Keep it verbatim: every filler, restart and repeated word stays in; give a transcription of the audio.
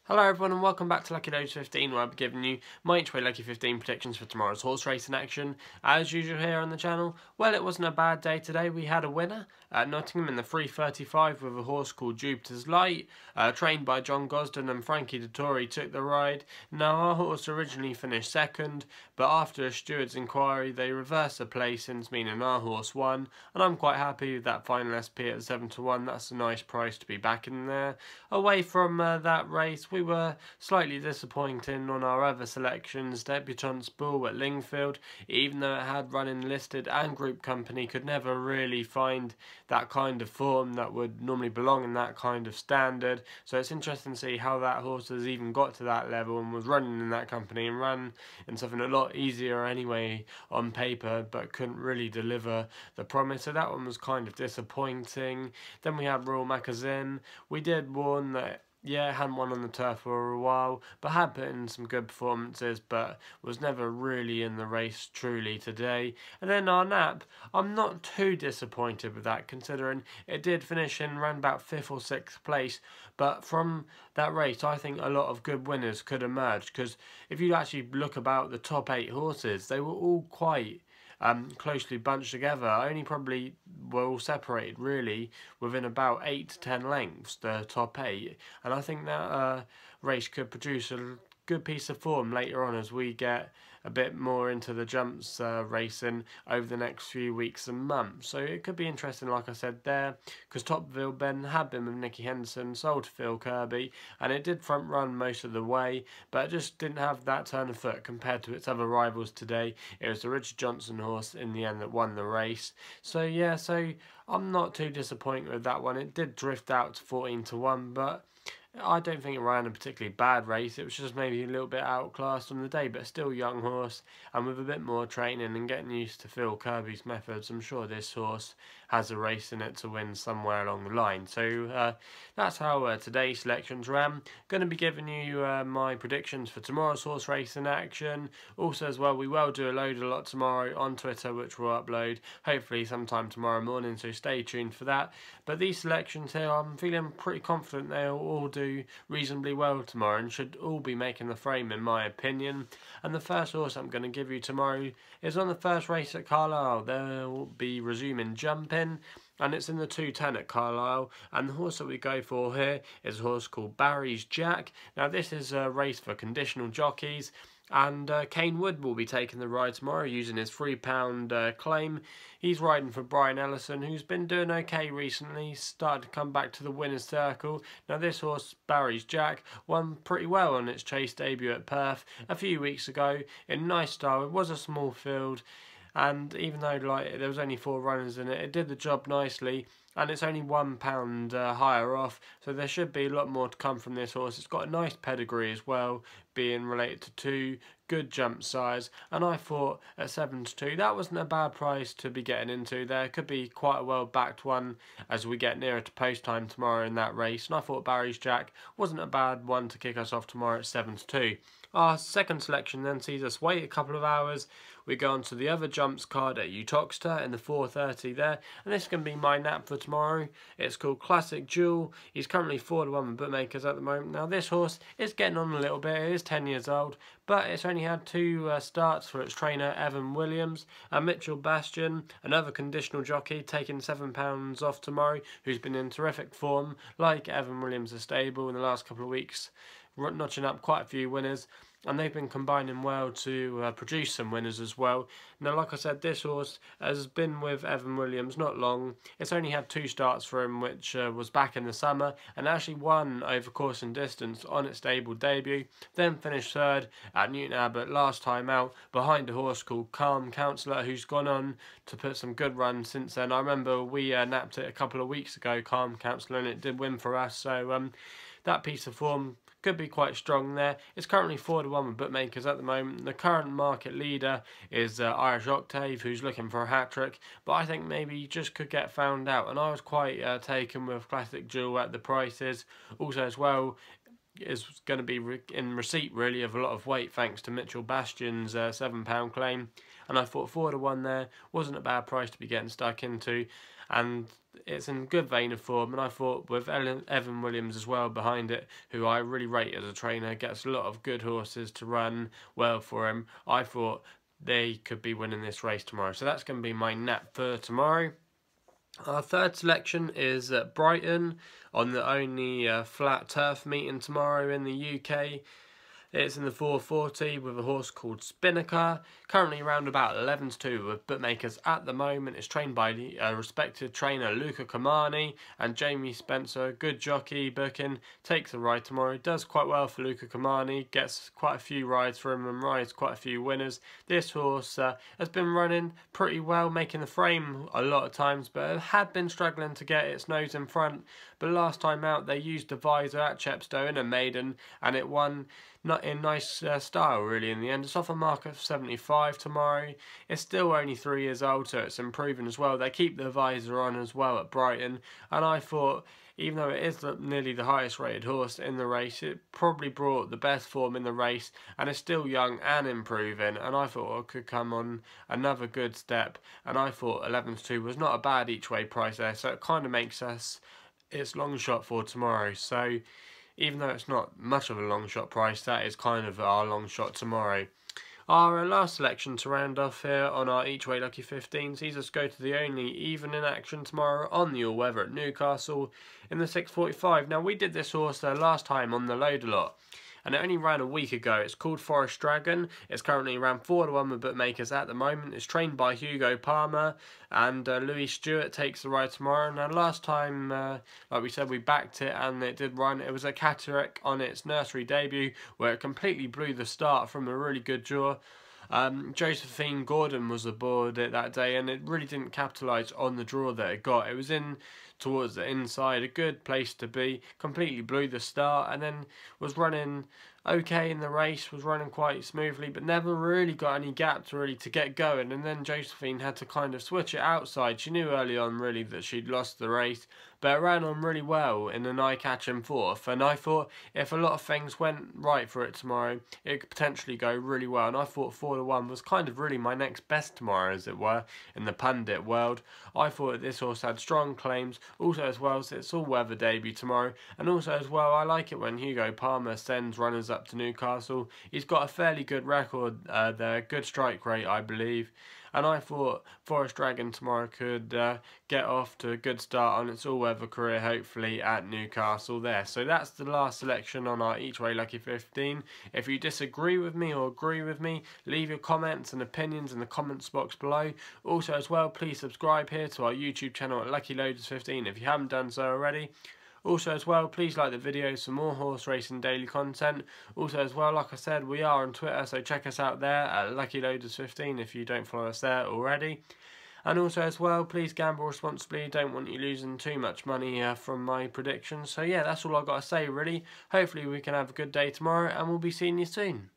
Hello everyone and welcome back to Lucky Loads fifteen, where I'll be giving you my each way Lucky fifteen predictions for tomorrow's horse race in action. As usual here on the channel, well, it wasn't a bad day today. We had a winner at Nottingham in the three thirty-five with a horse called Jupiter's Light, uh, trained by John Gosden, and Frankie Dettori took the ride. Now, our horse originally finished second, but after a steward's inquiry they reversed the placings, meaning our horse won, and I'm quite happy with that final S P at seven to one. That's a nice price to be back in there. Away from uh, that race, we We were slightly disappointing on our other selections. Debutante's Bull at Lingfield, even though it had run enlisted and group company, could never really find that kind of form that would normally belong in that kind of standard. So it's interesting to see how that horse has even got to that level and was running in that company and ran in something a lot easier anyway on paper, but couldn't really deliver the promise. So that one was kind of disappointing. Then we had Royal Macazin. We did warn that yeah, hadn't won on the turf for a while, but had put in some good performances, but was never really in the race truly today. And then Arnap, I'm not too disappointed with that, considering it did finish in around about fifth or sixth place. But from that race, I think a lot of good winners could emerge, because if you actually look about the top eight horses, they were all quite Um, closely bunched together. Only probably were all separated really within about eight to ten lengths, the top eight, and I think that uh, race could produce a good piece of form later on as we get a bit more into the jumps uh, racing over the next few weeks and months. So it could be interesting, like I said there, because Topville Ben had been with Nicky Henderson, sold to Phil Kirby, and it did front run most of the way, but it just didn't have that turn of foot compared to its other rivals today. It was the Richard Johnson horse in the end that won the race. So yeah, so I'm not too disappointed with that one. It did drift out to fourteen to one, but I don't think it ran a particularly bad race. It was just maybe a little bit outclassed on the day, but still young horse, and with a bit more training and getting used to Phil Kirby's methods, I'm sure this horse has a race in it to win somewhere along the line. So uh, that's how uh, today's selections ran. Going to be giving you uh, my predictions for tomorrow's horse race in action. Also as well, we will do a load a lot tomorrow on Twitter, which we'll upload hopefully sometime tomorrow morning, so stay tuned for that. But these selections here, I'm feeling pretty confident they'll all do reasonably well tomorrow and should all be making the frame in my opinion. And the first horse I'm going to give you tomorrow is on the first race at Carlisle. They'll be resuming jumping, and it's in the two ten at Carlisle, and the horse that we go for here is a horse called Barry's Jack. Now this is a race for conditional jockeys, and uh, Kane Wood will be taking the ride tomorrow using his three pound uh, claim. He's riding for Brian Ellison, who's been doing okay recently. He's started to come back to the winner's circle. Now this horse, Barry's Jack, won pretty well on its chase debut at Perth a few weeks ago in nice style. It was a small field, and even though like there was only four runners in it, it did the job nicely, and it's only one pound uh, higher off, so there should be a lot more to come from this horse. It's got a nice pedigree as well, being related to two, good jump size, and I thought at seven to two that wasn't a bad price to be getting into. There could be quite a well backed one as we get nearer to post time tomorrow in that race, and I thought Barry's Jack wasn't a bad one to kick us off tomorrow at seven to two. Our second selection then sees us wait a couple of hours. We go on to the other jumps card at Uttoxeter in the four thirty there, and this is going to be my nap for tomorrow. It's called Classic Jewel. He's currently four to one with bookmakers at the moment. Now this horse is getting on a little bit. It is ten years old, but it's only had two uh, starts for its trainer Evan Williams, and Mitchell Bastian, another conditional jockey, taking seven pounds off tomorrow, who's been in terrific form like Evan Williams' stable in the last couple of weeks, notching up quite a few winners, and they've been combining well to uh, produce some winners as well. Now, like I said, this horse has been with Evan Williams not long. It's only had two starts for him, which uh, was back in the summer, and actually won over course and distance on its stable debut. Then finished third at Newton Abbot last time out, behind a horse called Calm Counsellor, who's gone on to put some good runs since then. I remember we uh, napped it a couple of weeks ago, Calm Counsellor, and it did win for us. So um, that piece of form could be quite strong there. It's currently four to one with bookmakers at the moment. The current market leader is uh, Irish Octave, who's looking for a hat-trick, but I think maybe he just could get found out, and I was quite uh, taken with Classic Jewel at the prices. Also as well, is going to be re in receipt really of a lot of weight thanks to Mitchell Bastian's uh, seven pound claim, and I thought four to one there wasn't a bad price to be getting stuck into, and it's in good vein of form, and I thought with Evan Williams as well behind it, who I really rate as a trainer, gets a lot of good horses to run well for him, I thought they could be winning this race tomorrow. So that's going to be my nap for tomorrow. Our third selection is at Brighton on the only uh, flat turf meeting tomorrow in the U K. It's in the four forty with a horse called Spinnaker, currently around about eleven to two with bookmakers at the moment. It's trained by the uh, respected trainer Luca Comani and Jamie Spencer. Good jockey booking, takes a ride tomorrow, does quite well for Luca Comani, gets quite a few rides for him and rides quite a few winners. This horse uh, has been running pretty well, making the frame a lot of times, but it had been struggling to get its nose in front. But last time out they used the visor at Chepstow in a maiden and it won not in nice uh, style really in the end. It's off a mark of seventy-five tomorrow. It's still only three years old, so it's improving as well. They keep the visor on as well at Brighton, and I thought even though it is the, nearly the highest rated horse in the race, it probably brought the best form in the race and is still young and improving, and I thought it could come on another good step, and I thought eleven to two was not a bad each way price there, so it kind of makes us its long shot for tomorrow. So even though it's not much of a long shot price, that is kind of our long shot tomorrow. Our last selection to round off here on our each way lucky fifteen sees us go to the only even in action tomorrow on the all-weather at Newcastle in the six forty-five. Now we did this horse uh, last time on the load a lot, and it only ran a week ago. It's called Forest Dragon. It's currently around four to one with bookmakers at the moment. It's trained by Hugo Palmer, and uh, Louis Stewart takes the ride tomorrow. Now last time, uh, like we said, we backed it and it did run. It was a Cataract on its nursery debut where it completely blew the start from a really good draw. Um, Josephine Gordon was aboard it that day, and it really didn't capitalise on the draw that it got. It was in towards the inside, a good place to be, completely blew the start, and then was running okay in the race, was running quite smoothly, but never really got any gaps really to get going. And then Josephine had to kind of switch it outside. She knew early on really that she'd lost the race, but it ran on really well in an eye-catching fourth, and I thought if a lot of things went right for it tomorrow, it could potentially go really well. And I thought four to one was kind of really my next best tomorrow, as it were, in the pundit world. I thought that this horse had strong claims, also as well as its all-weather debut tomorrow, and also as well I like it when Hugo Palmer sends runners up to Newcastle. He's got a fairly good record uh, there, good strike rate I believe, and I thought Forest Dragon tomorrow could uh, get off to a good start on its all-weather career, hopefully at Newcastle there. So that's the last selection on our Each Way Lucky fifteen. If you disagree with me or agree with me, leave your comments and opinions in the comments box below. Also as well, please subscribe here to our YouTube channel at Lucky Loaders fifteen if you haven't done so already. Also as well, please like the videos for more horse racing daily content. Also as well, like I said, we are on Twitter, so check us out there at Lucky Loaders fifteen if you don't follow us there already. And also as well, please gamble responsibly. Don't want you losing too much money uh, from my predictions. So yeah, that's all I've got to say really. Hopefully we can have a good day tomorrow, and we'll be seeing you soon.